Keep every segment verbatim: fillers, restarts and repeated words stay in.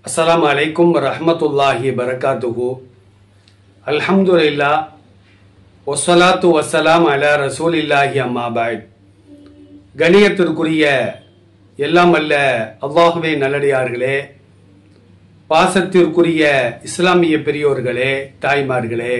அஸ்ஸலாமு அலைக்கும் வரஹ்மத்துல்லாஹி பரகாத்துஹு. அல்ஹம்துலில்லாஹ் வஸ்ஸலாத்து வஸ்ஸலாம் அலா ரசூலில்லாஹி அம்மா பஅத். கணியத்திற்குரிய எல்லாம் அல்ல அல்லாஹ்வே நல்லடியார்களே, பாசத்திற்குரிய இஸ்லாமிய பெரியோர்களே, தாய்மார்களே,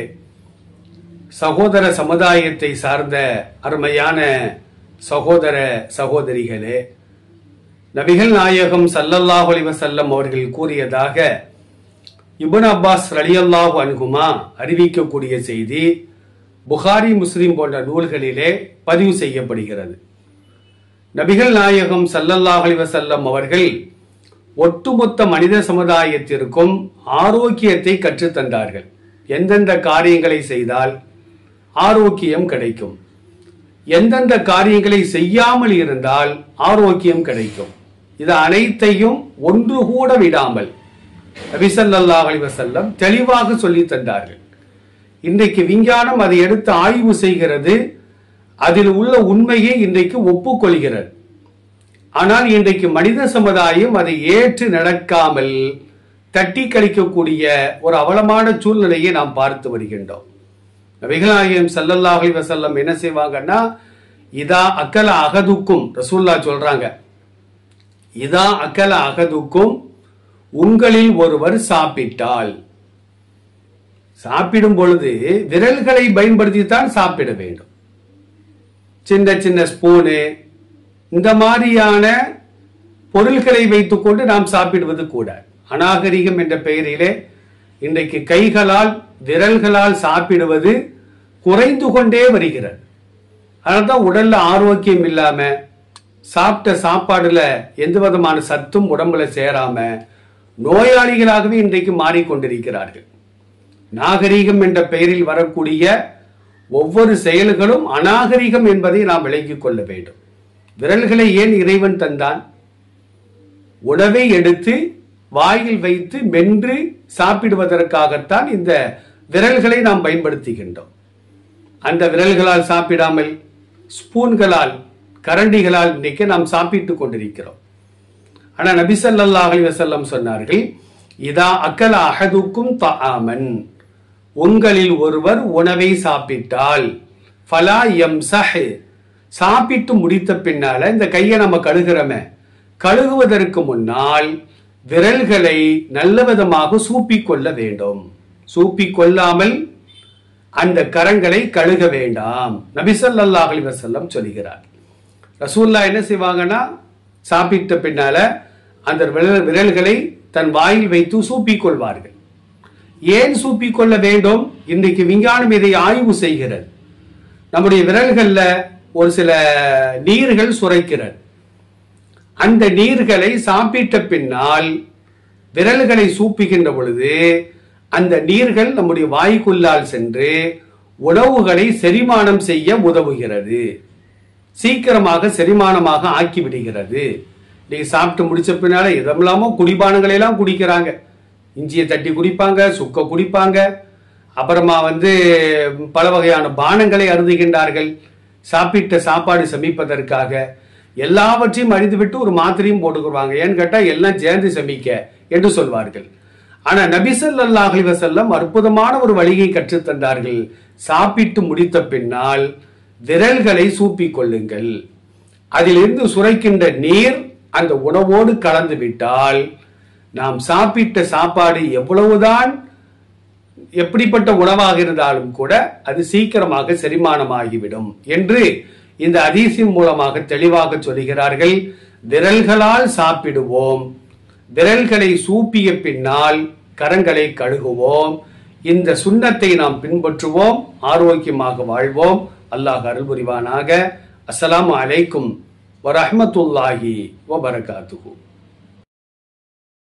சகோதர சமுதாயத்தை சார்ந்த அருமையான சகோதர சகோதரிகளே, நபிகள் நாயகம் ஸல்லல்லாஹு அலைஹி வஸல்லம் அவர்கள் கூறியதாக இப்னு அப்பாஸ் ரலியல்லாஹு அன்ஹுமா அறிவிக்கக்கூடிய செய்தி புகாரி முஸ்லிம் போன்ற நூல்களிலே பதிவு செய்யப்படுகிறது. நபிகள் நாயகம் ஸல்லல்லாஹு அலைஹி வஸல்லம் அவர்கள் ஒட்டுமொத்த மனித சமுதாயத்திற்கும் ஆரோக்கியத்தை கற்றுத்தந்தார்கள். எந்தெந்த காரியங்களை செய்தால் ஆரோக்கியம் கிடைக்கும், எந்தெந்த காரியங்களை செய்யாமல் இருந்தால் ஆரோக்கியம் கிடைக்கும், இது அனைத்தையும் ஒன்று கூட விடாமல் நபி ஸல்லல்லாஹு அலைஹி வஸல்லம் தெளிவாக சொல்லி தந்தார்கள். இன்றைக்கு விஞ்ஞானம் அதை எடுத்து ஆய்வு செய்கிறது, அதில் உள்ள உண்மையை இன்றைக்கு ஒப்புக்கொள்கிறது. ஆனால் இன்றைக்கு மனித சமுதாயம் அதை ஏற்று நடக்காமல் தட்டி கழிக்கக்கூடிய ஒரு அவலமான சூழ்நிலையை நாம் பார்த்து வருகின்றோம். நபிகள் நாயகம் ஸல்லல்லாஹு அலைஹி வஸல்லம் என்ன செய்வாங்கன்னா, இதா அக்கல அகதுக்கும், ரசூல்லா சொல்றாங்க, இதா அக்கல அகதுக்கும், உங்களில் ஒருவர் சாப்பிட்டால், சாப்பிடும் பொழுது விரல்களை பயன்படுத்தித்தான் சாப்பிட வேண்டும். சின்ன சின்ன ஸ்பூனு இந்த மாதிரியான பொருள்களை வைத்துக்கொண்டு நாம் சாப்பிடுவது கூட அநாகரிகம் என்ற பெயரிலே இன்றைக்கு கைகளால் விரல்களால் சாப்பிடுவது குறைந்து கொண்டே வருகிறது. அதனால்தான் உடல்ல ஆரோக்கியம் இல்லாம, சாப்பிட்ட சாப்பாடுல எந்த விதமான சத்தும் உடம்புல சேராம நோயாளிகளாகவே இன்றைக்கு மாறிக்கொண்டிருக்கிறார்கள். நாகரீகம் என்ற பெயரில் வரக்கூடிய ஒவ்வொரு செயல்களும் அநாகரிகம் என்பதை நாம் விளங்கிக் கொள்ள வேண்டும். விரல்களை ஏன் இறைவன் தந்தான்? உணவை எடுத்து வாயில் வைத்து மென்று சாப்பிடுவதற்காகத்தான் இந்த விரல்களை நாம் பயன்படுத்துகின்றோம். அந்த விரல்களால் சாப்பிடாமல் ஸ்பூன்களால், கரண்டிகளால் இன்னைக்கு நாம் சாப்பிட்டுக் கொண்டிருக்கிறோம். ஆனா நபி ஸல்லல்லாஹு அலைஹி வஸல்லம் சொன்னார்கள், இதா அக்கல அஹதுக்கும் தஆமன், உங்களில் ஒருவர் உணவை சாப்பிட்டால், ஃபலா யம்ஸஹ், சாப்பிட்டு முடித்த பின்னால இந்த கையை நம்ம கழுகுறோமே, கழுகுவதற்கு முன்னால் விரல்களை நல்ல விதமாக சூப்பிக் கொள்ள வேண்டும். சூப்பிக் கொள்ளாமல் அந்த கரங்களை கழுக வேண்டாம், நபி ஸல்லல்லாஹு அலைஹி வஸல்லம் சொல்கிறார். ரசூல்லா என்ன செய்வாங்கன்னா, சாப்பிட்ட பின்னால அந்த விரல்களை தன் வாயில் வைத்து சூப்பிக் கொள்வார்கள். ஏன் சூப்பிக் கொள்ள வேண்டும்? இன்றைக்கு விஞ்ஞானம் இதை ஆய்வு செய்கிறது. நம்முடைய விரல்கள்ல ஒரு சில நீர்கள் சுரைக்கிறது. அந்த நீர்களை சாப்பிட்ட பின்னால் விரல்களை சூப்புகின்ற பொழுது அந்த நீர்கள் நம்முடைய வாய்க்குள்ளால் சென்று உணவுகளை செரிமானம் செய்ய உதவுகிறது, சீக்கிரமாக செரிமானமாக ஆக்கி விடுகிறது. நீங்க சாப்பிட்டு முடிச்ச பின்னால எதெல்லாமோ குடிபானங்களை எல்லாம் குடிக்கிறாங்க. இஞ்சியை தட்டி குடிப்பாங்க, சுக்க குடிப்பாங்க, அப்புறமா வந்து பல வகையான பானங்களை அருந்துகின்றார்கள். சாப்பிட்ட சாப்பாடு சமைப்பதற்காக எல்லாவற்றையும் அழிந்துவிட்டு ஒரு மாத்திரையும் போட்டுக்குவாங்க. ஏன்னு கேட்டா எல்லாம் சேர்ந்து சமைக்க என்று சொல்வார்கள். ஆனா நபி ஸல்லல்லாஹு அலைஹி வஸல்லம் அற்புதமான ஒரு வழியை கற்றுத்தந்தார்கள். சாப்பிட்டு முடித்த பின்னால் விரல்களை சூப்பிக் கொள்ளுங்கள், அதிலிருந்து சுரைக்கின்ற நீர் அந்த உணவோடு கலந்து விட்டால் நாம் சாப்பிட்ட சாப்பாடு எவ்வளவுதான் எப்படிப்பட்ட உணவாக இருந்தாலும் கூட அது சீக்கிரமாக செரிமானமாகிவிடும் என்று இந்த ஹதீஸின் மூலமாக தெளிவாக சொல்கிறார்கள். விரல்களால் சாப்பிடுவோம், விரல்களை சூப்பிய பின்னால் கரங்களை கழுகுவோம். இந்த சுன்னத்தை நாம் பின்பற்றுவோம், ஆரோக்கியமாக வாழ்வோம். அல்லாஹ் அருள் புரிவானாக. அஸ்ஸலாமு அலைக்கும் வரஹ்மத்துல்லாஹி வபரகாத்துஹு.